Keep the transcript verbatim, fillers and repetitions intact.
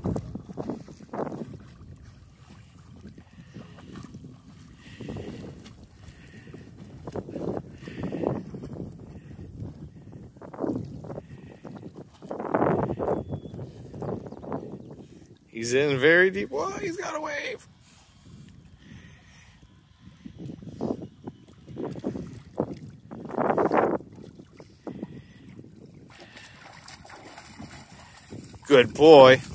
He's in very deep. Whoa, he's got a wave. Good boy.